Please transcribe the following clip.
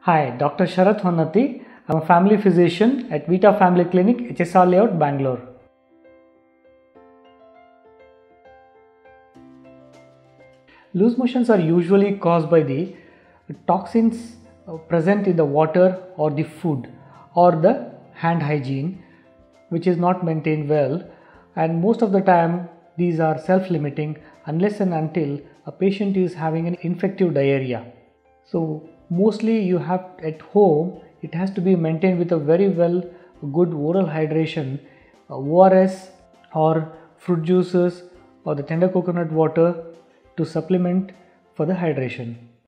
Hi, Dr. Sharat Honnatti. I'm a family physician at Vita Family Clinic, HSR Layout, Bangalore. Loose motions are usually caused by the toxins present in the water or the food or the hand hygiene, which is not maintained well, and most of the time these are self-limiting unless and until a patient is having an infective diarrhea. So mostly you have at home, it has to be maintained with a very good oral hydration, ORS or fruit juices or the tender coconut water to supplement for the hydration.